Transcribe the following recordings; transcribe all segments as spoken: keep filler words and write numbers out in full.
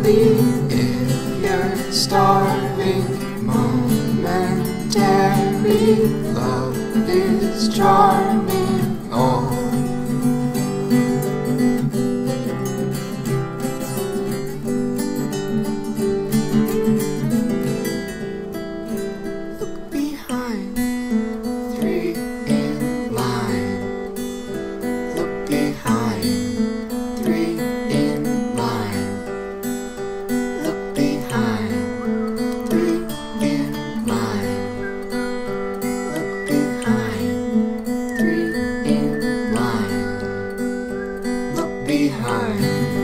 if you're starving. Momentary love is charming. Oh, look behind, three in line. Look behind, three in line. Look behind, three in line. Look behind, three in line. Look behind.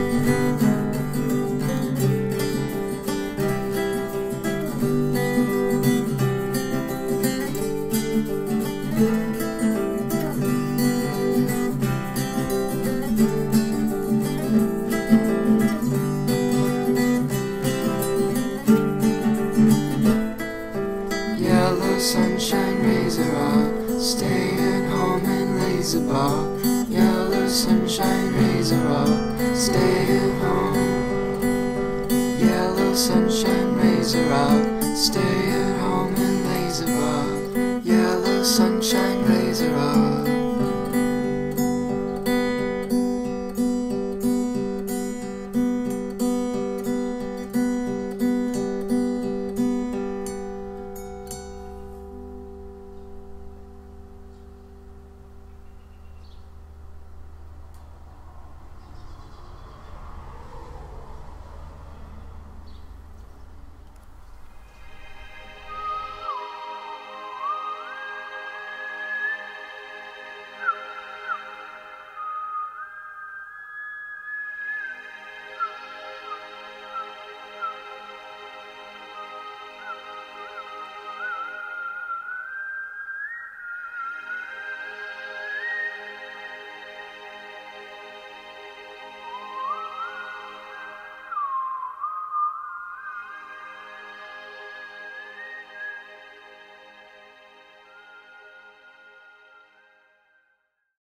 Yellow sunshine, razor up, staying home and lazy bar. Yellow sunshine, razor up, staying home. Yellow sunshine, razor up, staying home and lazy bar. Yellow sunshine, razor